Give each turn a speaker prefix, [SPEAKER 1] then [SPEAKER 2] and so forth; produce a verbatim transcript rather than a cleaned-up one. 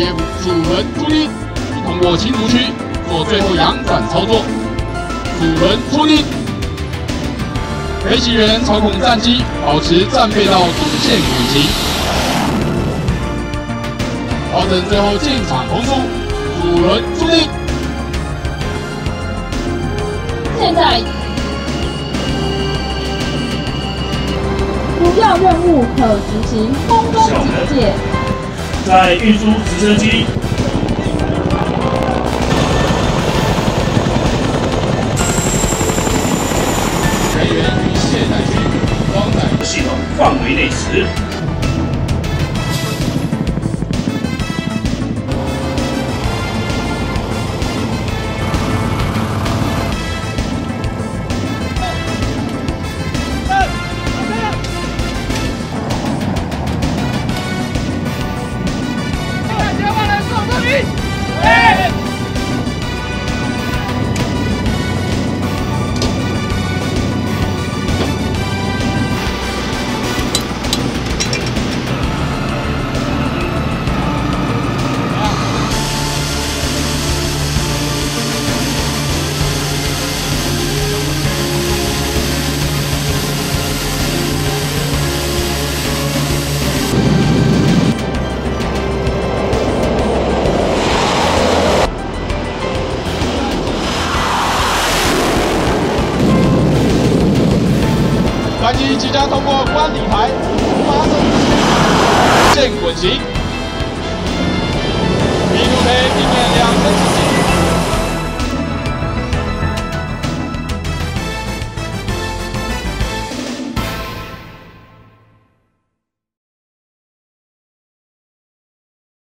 [SPEAKER 1] T F 主人出力，通过清除区做最后扬转操作。主人出力，飞行员操控战机，保持战备到中线运行。调整最后进场攻速，主人出力。
[SPEAKER 2] 现在。 主要任务可执行空中警戒，
[SPEAKER 3] 在运输直升机。
[SPEAKER 1] 人员于卸载区装载
[SPEAKER 3] 系统范围内时。
[SPEAKER 1] 战机即将通过观礼台，发射线滚行。